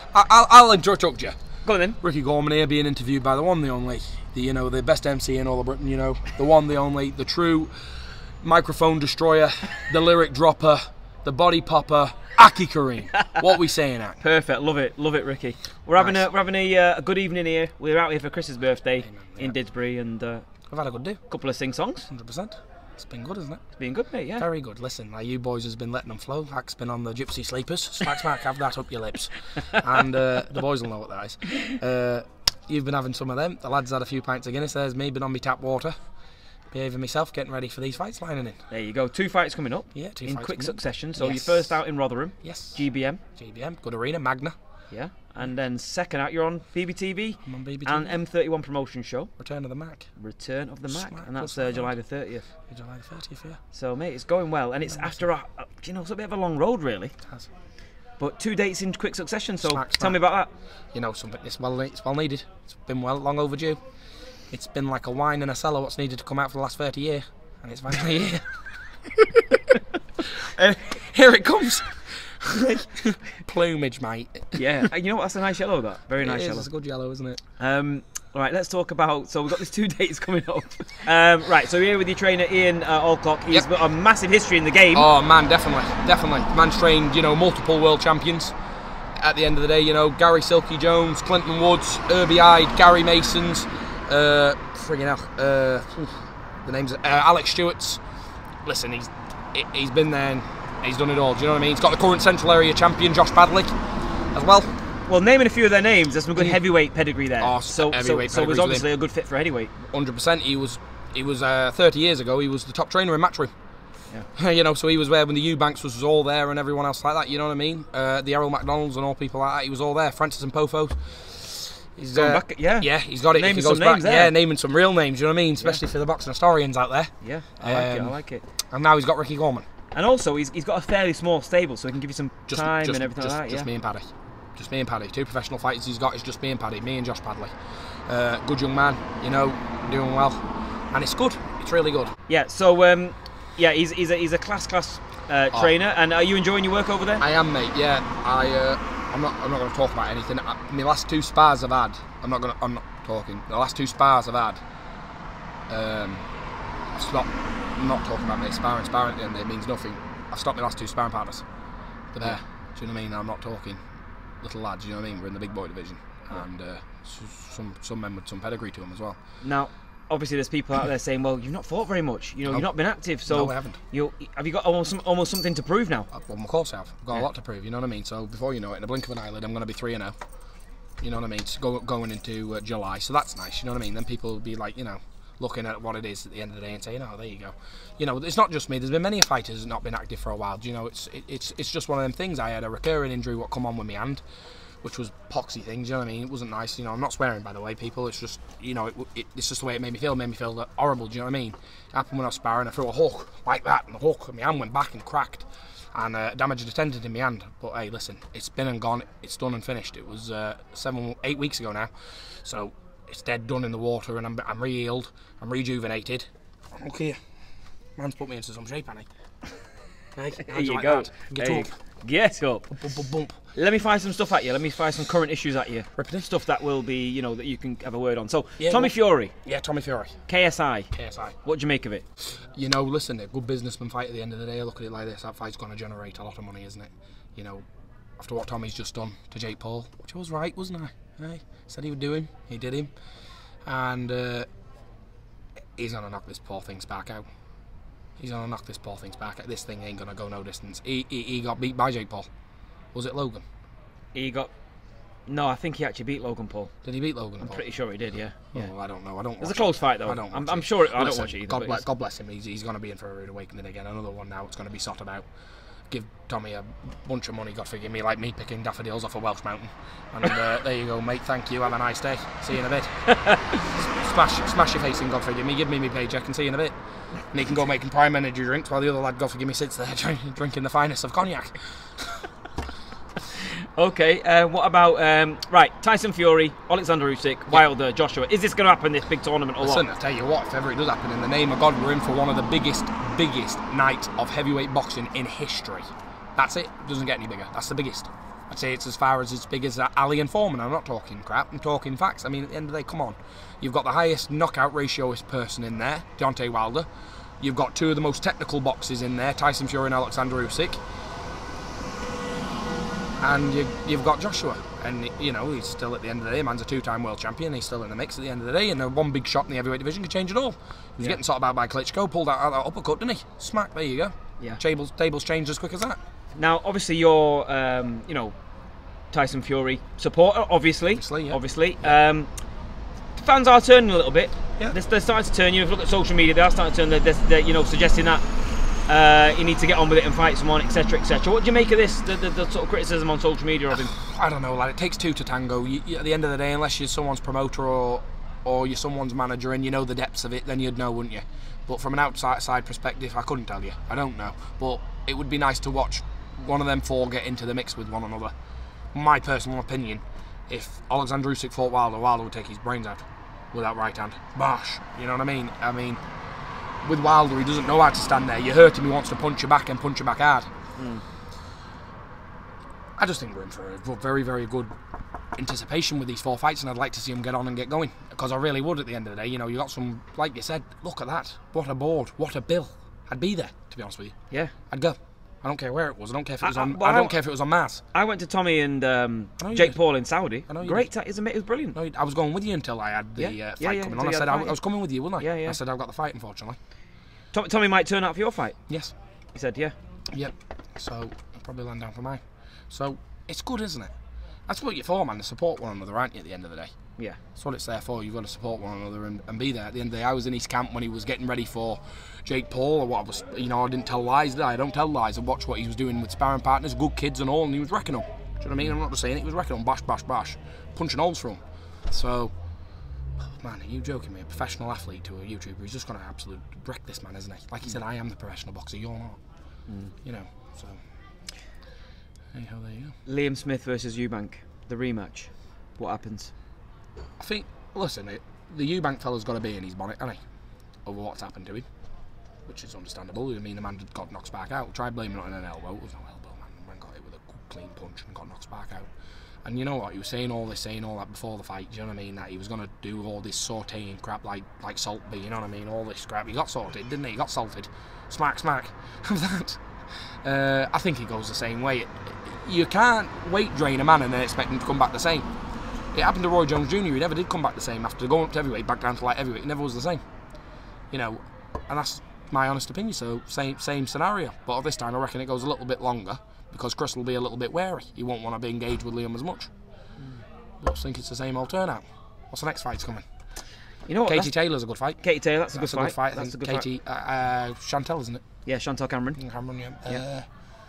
I'll introduce you. Go on then. Ricky Gorman here, being interviewed by the one, the only, the best MC in all of Britain. The one, the only, the true microphone destroyer, the lyric dropper, the body popper, Aki Kareem. What we saying, Ak? Perfect. Love it, Ricky. We're having a good evening here. We're out here for Chris's birthday in Didsbury, and I've had a good day. a couple of sing-songs. 100%. It's been good, isn't it? It's been good, mate. Yeah. Very good. Listen, you boys has been letting them flow. Ak's been on the Gypsy Sleepers. Smack, have that up your lips. And the boys will know what that is. You've been having some of them. The lads had a few pints of Guinness. There's me, been on me tap water. Behaving myself, getting ready for these fights lining in. There you go. 2 fights coming up. Yeah, 2 in fights quick coming up. succession. So Yes. your first out in Rotherham. Yes. GBM. Good arena, Magna. Yeah. And then second out, you're on BBTV. I'm on BBTV. And M31 promotion show. Return of the Mac. Return of the Mac. Smack, And that's plus July the 30th. July the 30th, yeah. So, mate, it's going well. And it's after it's a bit of a long road, really. It has. But 2 dates in quick succession. So Smack. tell me about that. Something it's well needed. It's been long overdue. It's been like a wine in a cellar what's needed to come out for the last 30 years. And it's finally here. Here it comes. Plumage, mate. Yeah. You know what? That's a nice yellow, that. Very nice It is, yellow. It's a good yellow, isn't it? Right, let's talk about. So we've got these 2 dates coming up. Right, so we're here with your trainer Ian Alcock. He's got a massive history in the game. Oh man, definitely. Man's trained, multiple world champions. At the end of the day, Gary Silky Jones, Clinton Woods, Herbie Hyde, Gary Masons, the names Alex Stewart's. Listen, he's been there and he's done it all. Do you know what I mean? He's got the current Central Area champion Josh Padley as well. Well, naming a few of their names, there's some good heavyweight pedigree there. Oh, so it was obviously a good fit for heavyweight. 100%. He was 30 years ago. He was the top trainer in Matchroom. Yeah. So he was there when the Eubanks was all there and everyone else like that. You know what I mean? The Errol McDonalds and all people like that. He was all there. Francis and Pofos. He's back, yeah, he's got it. Naming some names there. Yeah, naming some real names. You know what I mean? Especially for the boxing historians out there. Yeah, I like it. And now he's got Ricky Gorman. And also, he's got a fairly small stable, so he can give you some time and everything like that. Just me and Paddy. Just me and Paddy. 2 professional fighters he's got. It's just me and Paddy. Me and Josh Padley. Good young man. Doing well, and it's good. It's really good. Yeah. So he's a class trainer. And are you enjoying your work over there? I am, mate. Yeah. I'm not going to talk about anything. My last 2 spars I've had. I'm not talking. The last 2 spars I've had. I've stopped. I'm not talking about my sparring. Sparring at the end of it means nothing. I've stopped my last 2 sparring partners. They're there. Do you know what I mean? I'm not talking little lads. You know what I mean? We're in the big boy division, and some men with some pedigree to them as well. Now, obviously, there's people out there saying, "Well, you've not fought very much. You've not been active. So no, I haven't. Have you got almost something to prove now?" Well, of course I have. I've got a lot to prove. You know what I mean? So before you know it, in a blink of an eyelid, I'm going to be 3-0. You know what I mean? Going into July, so that's nice. You know what I mean? Then people will be like, looking at what it is at the end of the day and saying, "Oh, there you go." It's not just me. There's been many fighters who've not been active for a while. It's just one of them things. I had a recurring injury what come on with my hand, which was poxy things. You know what I mean? It wasn't nice. I'm not swearing, by the way, people. It's just it's just the way it made me feel. It made me feel horrible. Do you know what I mean? It happened when I was sparring. I threw a hook like that, and the hook and my hand went back and cracked, and damaged the tendon in my hand. But hey, listen, it's been and gone. It's done and finished. It was 7-8 weeks ago now, so it's dead, done in the water, and I'm re-healed. I'm rejuvenated. Look here, man's put me into some shape, Annie. Hey, there you go. Get up. Bump. Let me find some stuff at you. Let me find some current issues at you. Stuff that will be, that you can have a word on. So, Tommy Fury. Yeah, Tommy Fury. KSI. KSI. What do you make of it? Listen, a good businessman fight at the end of the day. I look at it like this. That fight's going to generate a lot of money, isn't it? After what Tommy's just done to Jake Paul, which I was right, wasn't I? Hey, said he would do him. He did him. And he's going to knock this poor thing's back out. He's going to knock this poor thing's back out. This thing ain't going to go no distance. He got beat by Jake Paul. Was it Logan? No, I think he actually beat Logan Paul. Did he beat Logan Paul? I'm pretty sure he did, yeah. Oh, I don't know. I don't. It was a close fight, though. I'm sure. I don't watch it either. God bless him. He's going to be in for a rude awakening again. Another one now. It's going to be sot about. Give Tommy a bunch of money, God forgive me, like me picking daffodils off a Welsh mountain. And there you go, mate. Thank you. Have a nice day. See you in a bit. Smash your face in, God forgive me. Give me my paycheck and see you in a bit. And he can go making prime energy drinks while the other lad, God forgive me, sits there drinking the finest of cognac. Okay, what about Tyson Fury, Alexander Usyk, Wilder, Joshua? Is this going to happen, this big tournament, or Listen, what? I'll tell you what, if ever it does happen, in the name of God, we're in for one of the biggest nights of heavyweight boxing in history. That's it. Doesn't get any bigger. That's the biggest. I'd say it's as big as Ali and Foreman. I'm not talking crap, I'm talking facts. I mean, at the end of the day, come on. You've got the highest knockout ratioist person in there, Deontay Wilder. You've got two of the most technical boxers in there, Tyson Fury and Alexander Usyk. And you've got Joshua. And, you know, he's still, at the end of the day, man's a 2-time world champion. He's still in the mix at the end of the day. And one big shot in the heavyweight division could change it all. He was getting sorted out by Klitschko, pulled out that uppercut, didn't he? Smack, there you go. Yeah. Tables changed as quick as that. Now, obviously, you're, you know, Tyson Fury supporter, obviously. Obviously. Fans are turning a little bit. Yeah. They're starting to turn. You know, if you look at social media, they are starting to turn. They're you know, suggesting that you need to get on with it and fight someone, etc., etc. What do you make of this? The sort of criticism on social media of him? I don't know, lad. It takes two to tango. At the end of the day, unless you're someone's promoter or you're someone's manager and you know the depths of it, then you'd know, wouldn't you? But from an outside perspective, I couldn't tell you. I don't know. But it would be nice to watch one of them four get into the mix with one another. My personal opinion, if Alexander Usyk fought Wilder, Wilder would take his brains out with that right hand. Bash. You know what I mean? I mean, with Wilder, he doesn't know how to stand there. You hurt him, he wants to punch you back and punch you back hard. I just think we're in for a very, very good anticipation with these four fights, and I'd like to see them get on and get going, because I really would at the end of the day. You know, you got some, like you said, look at that. What a board, what a bill. I'd be there, to be honest with you. Yeah. I'd go. I don't care where it was. I don't care if it was on. I don't care if it was on Mars. I went to Tommy and Jake Paul in Saudi. Great, it was brilliant. No, I was going with you until I had the fight coming on. I said I was coming with you, wasn't I? Yeah. I said I've got the fight, unfortunately. Tommy might turn out for your fight. Yes. He said, yeah. Yep. So I'll probably land down for mine. So it's good, isn't it? That's what you're for, man. To support one another, aren't you? At the end of the day. Yeah. That's what it's there for. You've got to support one another and be there. At the end of the day, I was in his camp when he was getting ready for Jake Paul, or what was, you know, I didn't tell lies, did I? I don't tell lies. I watched what he was doing with sparring partners, good kids and all, and he was wrecking them. Do you know what I mean? I'm not just saying it, he was wrecking them, bash, bash, bash, punching holes through them. So, man, are you joking me? A professional athlete to a YouTuber, he's just going to absolutely wreck this man, isn't he? Like he said, I am the professional boxer, you're not. You know, so, anyhow, there you go. Liam Smith versus Eubank, the rematch. What happens? I think, listen, the Eubank fella's got to be in his bonnet, hasn't he? Over what's happened to him, which is understandable. I mean, the man got knocked back out. Try blaming it on an elbow. It was no elbow, man. The man got hit with a good, clean punch and got knocked back out. And you know what? He was saying all that before the fight. Do you know what I mean? That he was going to do all this sautéing crap like Salt B. You know what I mean? All this crap. He got salted, didn't he? He got salted. Smack, smack. That. I think he goes the same way. You can't weight drain a man and then expect him to come back the same. It happened to Roy Jones Jr. He never did come back the same after going up to heavyweight, back down to light heavyweight. He never was the same. You know, and that's my honest opinion. So same scenario, but this time I reckon it goes a little bit longer because Chris will be a little bit wary. He won't want to be engaged with Liam as much. But I think it's the same old turnout. What's the next fight's coming? You know what? Katie Taylor's a good fight. Katie Taylor, that's a good fight. That's a good fight. Katie, Chantel, isn't it? Yeah, Chantel Cameron. Yeah.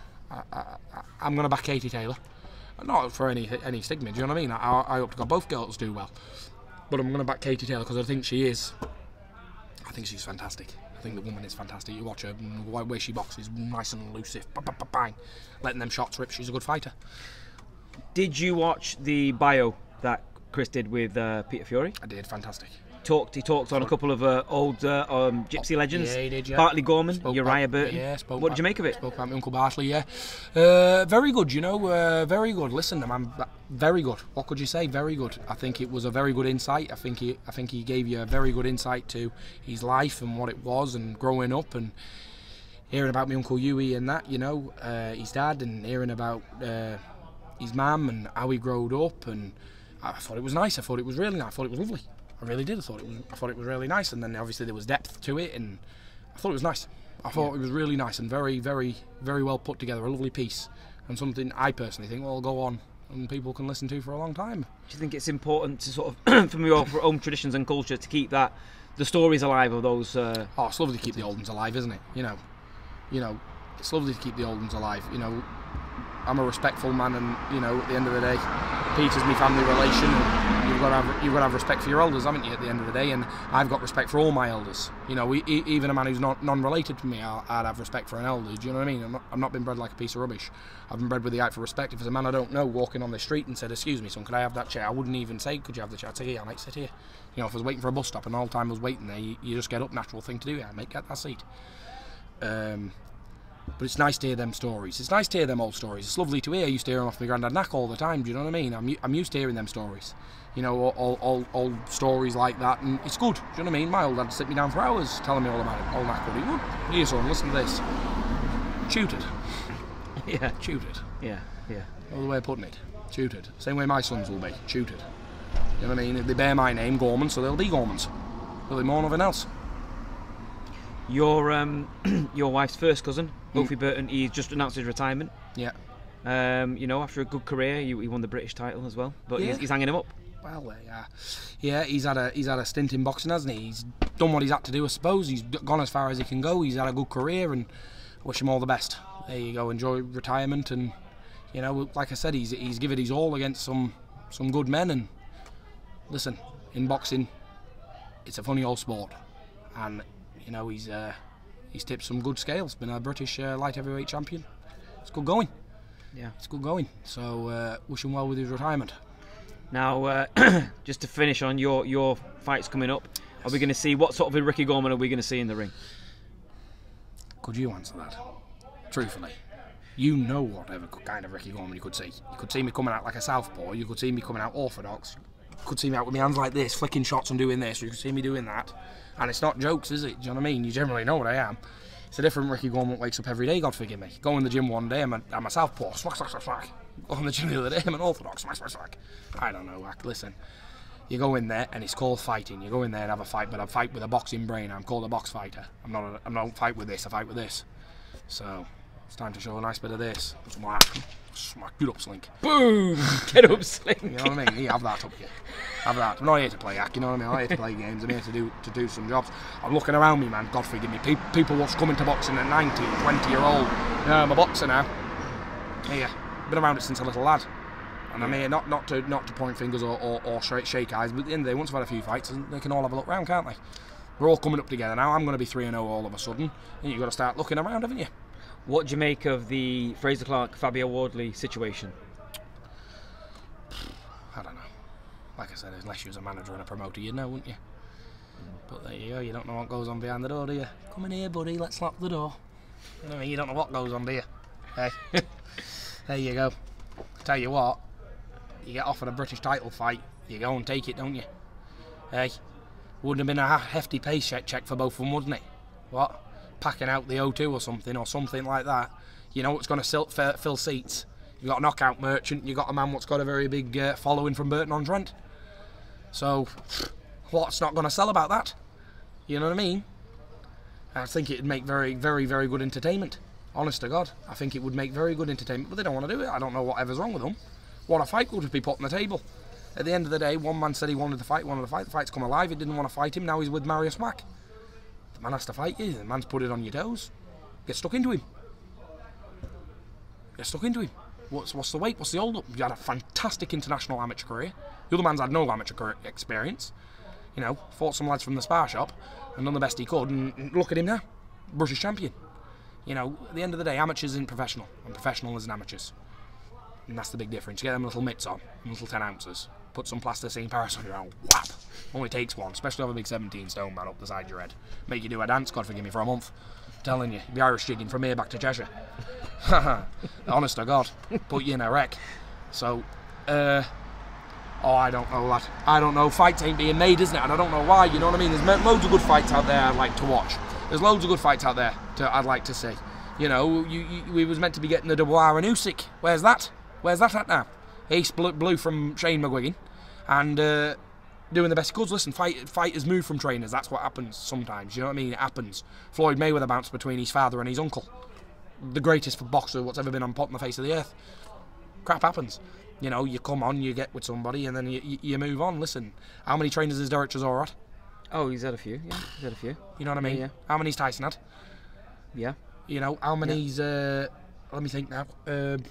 I'm going to back Katie Taylor. Not for any stigma, do you know what I mean? I hope to God both girls do well. But I'm going to back Katie Taylor because I think she's fantastic. I think the woman is fantastic. You watch her, the way she boxes, nice and elusive, bang, letting them shots rip. She's a good fighter. Did you watch the bio that Chris did with Peter Fury? I did, fantastic. He talked on a couple of old gypsy legends. Yeah, he did, yeah. Bartley Gorman, Uriah Burton. Yeah, what did you make of it? Spoke about my Uncle Bartley, yeah. Very good, you know, very good. Listen, man, very good. What could you say? Very good. I think it was a very good insight. I think he gave you a very good insight to his life and what it was and growing up and hearing about my Uncle Huey and that, you know, his dad, and hearing about his mum and how he growed up, and I thought it was nice. I thought it was really nice. I thought it was lovely. I really did. I thought it was really nice, and then obviously there was depth to it, and I thought it was nice. I thought it was really nice and very, very, very well put together. A lovely piece, and something I personally think will go on and people can listen to for a long time. Do you think it's important to sort of, from your own traditions and culture, to keep the stories alive of those? Oh, it's lovely to keep the old ones alive, isn't it? You know, it's lovely to keep the old ones alive. You know, I'm a respectful man, and you know, at the end of the day, Peter's my family relation. And you've got to have respect for your elders, haven't you? At the end of the day, and I've got respect for all my elders. You know, even a man who's not non-related to me, I'd have respect for an elder. Do you know what I mean? I've not been bred like a piece of rubbish. I've been bred with the eye for respect. If there's a man I don't know walking on the street and said, "Excuse me, son, could I have that chair?" I wouldn't even say, "Could you have the chair?" I'd say, "Yeah, mate, sit here." You know, if I was waiting for a bus stop and all the time I was waiting there, you just get up, natural thing to do. Yeah, mate, get that seat. But it's nice to hear them stories. It's nice to hear them old stories. It's lovely to hear. I used to hear them off my granddad Knack all the time. Do you know what I mean? I'm used to hearing them stories. You know, all old stories like that, and it's good. Do you know what I mean? My old dad would sit me down for hours telling me all about it. Old Knack would. He would. Here, son, listen to this. Tutored. Yeah. Tutored. Yeah. Yeah. All the way of putting it. Tutored. Same way my sons will be. Tutored. You know what I mean? If they bear my name, Gorman, so they'll be Gormans. They'll be more nothing else. Your wife's first cousin, Wilfie Burton, he's just announced his retirement. Yeah. You know, after a good career, he won the British title as well. But yeah. he's hanging him up. Well, yeah, he's had a stint in boxing, hasn't he? He's done what he's had to do, I suppose. He's gone as far as he can go. He's had a good career, and I wish him all the best. There you go. Enjoy retirement, and you know, like I said, he's given his all against some good men. And listen, in boxing, it's a funny old sport, and you know, he's tipped some good scales. Been a British light heavyweight champion. It's good going. Yeah, it's good going. So wish him well with his retirement. Now, just to finish on your fights coming up, are we going to see what sort of a Ricky Gorman are we going to see in the ring? Could you answer that? Truthfully, you know whatever kind of Ricky Gorman you could see. You could see me coming out like a southpaw. You could see me coming out orthodox. You could see me out with my hands like this, flicking shots and doing this. You could see me doing that. And it's not jokes, is it? Do you know what I mean? You generally know what I am. It's a different Ricky Gorman that wakes up every day, God forgive me. Go in the gym one day, I'm a southpaw, smack, smack, smack, smack. Go in the gym the other day, I'm an orthodox, smack, smack, smack. I don't know, listen. You go in there and it's called fighting. You go in there and have a fight, but I fight with a boxing brain. I'm called a box fighter. I don't fight with this, I fight with this. So, it's time to show a nice bit of this. Smack, get up, Slink. Boom! Get up, Slink. You know what I mean? Yeah, have that up here. Have that. I'm not here to play hack, you know what I mean? I'm not here to play games. I'm here to do some jobs. I'm looking around me, man. God forgive me. People what's coming to boxing at 19, 20-year-old. Yeah, I'm a boxer now. Yeah, been around it since a little lad. And I'm here not to point fingers or shake eyes, but at the end of the day, once I've had a few fights, they can all have a look round, can't they? We're all coming up together now. I'm going to be 3-0 all of a sudden. And you've got to start looking around, haven't you? What do you make of the Fraser Clark, Fabio Wardley situation? I don't know. Like I said, unless you was a manager and a promoter, you'd know, wouldn't you? But there you go, you don't know what goes on behind the door, do you? Come in here, buddy, let's lock the door. You know what I mean? You don't know what goes on, do you? Hey, there you go. Tell you what, you get offered a British title fight, you go and take it, don't you? Hey, wouldn't have been a hefty pay check for both of them, wouldn't it? What? Packing out the O2 or something like that. You know what's going to fill seats? You've got a knockout merchant, you've got a man what's got a very big following from Burton-on-Trent. So, what's not going to sell about that? You know what I mean? I think it'd make very, very, very good entertainment. Honest to God, I think it would make very good entertainment, but they don't want to do it. I don't know whatever's wrong with them. What a fight would be put on the table. At the end of the day, one man said he wanted to fight, the fight's come alive, he didn't want to fight him, now he's with Marius Mack. The man has to fight you, the man's put it on your toes. Get stuck into him. Get stuck into him. What's the wait? What's the hold up? You had a fantastic international amateur career. The other man's had no amateur career experience. You know, fought some lads from the spar shop and done the best he could, and look at him now. British champion. You know, at the end of the day, amateurs isn't professional, and professional isn't amateurs. And that's the big difference. You get them little mitts on, little 10 ounces. Put some plasticine Paris on your own, whap. Only takes one, especially with a big 17 stone man up the side of your head. Make you do a dance, God forgive me, for a month. I'm telling you, the Irish jigging from here back to Cheshire. Honest to God, put you in a wreck. So, I don't know, lad. I don't know. Fights ain't being made, isn't it? And I don't know why, you know what I mean? There's loads of good fights out there I'd like to watch. There's loads of good fights out there I'd like to see. You know, we was meant to be getting the Dubois and Usyk. Where's that? Where's that at now? Ace blew from Shane McGuigan and doing the best he could. Listen, fighters move from trainers. That's what happens sometimes. You know what I mean? It happens. Floyd Mayweather bounced between his father and his uncle. The greatest boxer what's ever been on the face of the earth. Crap happens. You know, you come on, you get with somebody, and then you move on. Listen, how many trainers has Derek Chisora had? Oh, he's had a few. Yeah, he's had a few. You know what I mean? Yeah. How many's Tyson had? Yeah. You know, how many's... let me think now. Trying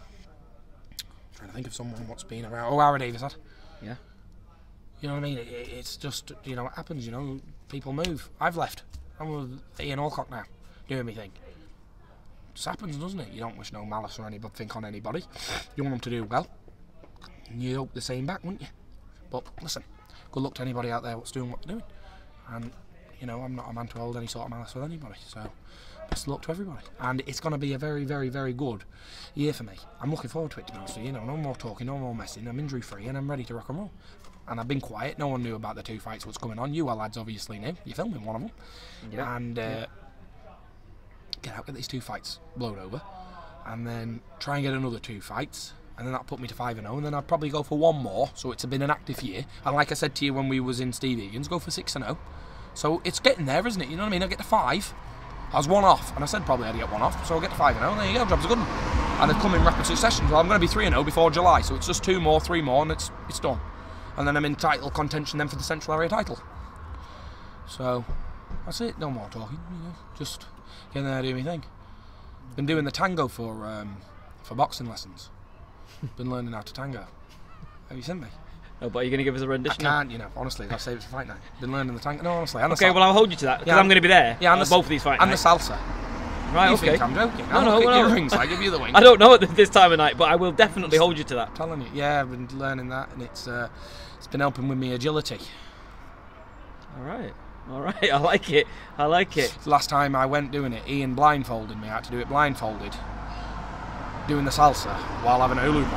to think of someone what's been around. Oh, Aaron Davis had. Yeah. You know what I mean? It's just, you know, it happens, you know. People move. I've left. I'm with Ian Alcock now, doing me thing. It just happens, doesn't it? You don't wish no malice or think on anybody. You want them to do well. And you hope the same back, wouldn't you? But listen, good luck to anybody out there what's doing what they're doing. And, you know, I'm not a man to hold any sort of malice with anybody. So, best of luck to everybody. And it's going to be a very, very, very good year for me. I'm looking forward to it, to be honest with you. No more talking, no more messing. I'm injury free and I'm ready to rock and roll. And I've been quiet. No one knew about the 2 fights, what's going on. You lads obviously knew. You're filming one of them. Yeah. And get out, get these 2 fights blown over, and then try and get another 2 fights, and then that'll put me to 5-0, and then I'd probably go for 1 more. So it's been an active year. And like I said to you when we was in Steve Egan's, go for 6-0. So it's getting there, isn't it? You know what I mean? I'll get to 5. I was 1 off, and I said probably I'd get 1 off, so I'll get to 5-0. There you go, job's a good one. And they've come in rapid succession. Well, I'm going to be 3-0 before July, so it's just 2 more, 3 more, and it's done. And then I'm in title contention then for the Central Area title. So that's it. No more talking. You know, just get in there, do my thing. Been doing the tango for boxing lessons. Been learning how to tango. Have you seen me? No, but are you going to give us a rendition? I can't, you know, honestly, I'll save it for fight night. Been learning the tango. No, honestly. Okay, well, I'll hold you to that, because I'm going to be there. Yeah, and both of these fight nights. And the salsa. Right, you okay. think I'm joking? No, your rings, I give you the wing. I don't know at this time of night, but I will definitely hold you to that. I'm telling you, yeah, I've been learning that, and it's been helping with me agility. All right, I like it. I like it. Last time I went doing it, Ian blindfolded me. I had to do it blindfolded, doing the salsa while having a hula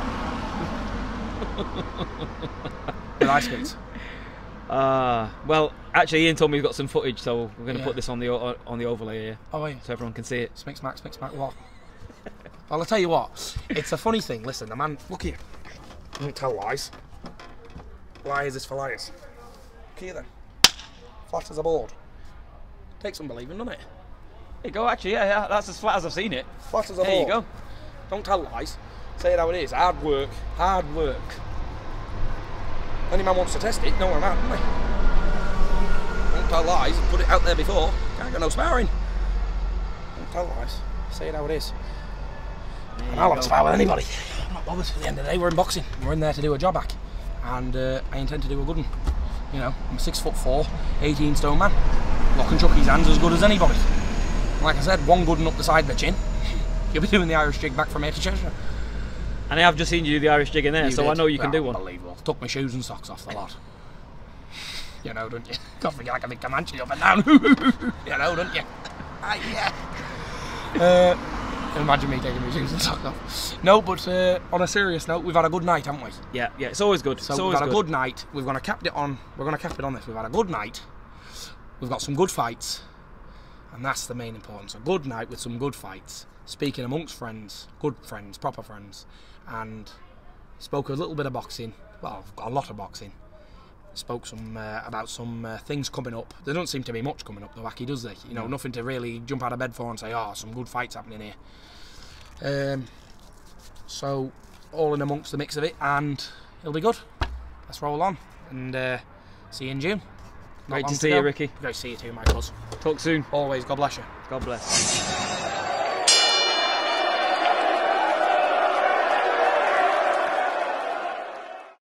hoop with ice skates. Well, actually, Ian told me he's got some footage, so we're going to put this on the overlay here. Oh, yeah. So everyone can see it. Smick smack, what? Well, I'll tell you what. It's a funny thing. Listen, the man. Look here. Don't tell lies. Liars is for liars. Look here then. Flat as a board. Takes some believing, doesn't it? There you go. Actually, yeah, that's as flat as I've seen it. Flat as a board. There you go. Don't tell lies. Say it how it is. Hard work. Hard work. Any man wants to test it, know where I'm at, doesn't he? Don't tell lies, put it out there before. Can't get no sparring. Don't tell lies, say it how it is. And I'll have a spar with anybody. I'm not bothered. At the end of the day, we're in boxing. We're in there to do a job back. And I intend to do a good one. You know, I'm a 6'4", 18 stone man. Lock and chuck his hands as good as anybody. Like I said, 1 good one up the side of the chin. You'll be doing the Irish jig back from here to Cheshire. And I have just seen you do the Irish jig in there, so I know you can do one. Unbelievable. Took my shoes and socks off the lot. You know, don't you? Got me like a big Comanche up and down. You know, don't you? Yeah. Imagine me taking my shoes and socks off. No, but on a serious note, we've had a good night, haven't we? Yeah, it's always good. So we've had a good night. We're going to cap it on. We're going to cap it on this. We've had a good night. We've got some good fights, and that's the main importance. A good night with some good fights. Speaking amongst friends, good friends, proper friends, and spoke a little bit of boxing. Well, I've got a lot of boxing. Spoke some about some things coming up. There doesn't seem to be much coming up, though, Wacky, does there? You know, nothing to really jump out of bed for and say, oh, some good fights happening here. So, all in amongst the mix of it, and it'll be good. Let's roll on, and see you in June. Great to see you, Ricky. Great to see you too, my cuz. Talk soon. Always, God bless you. God bless.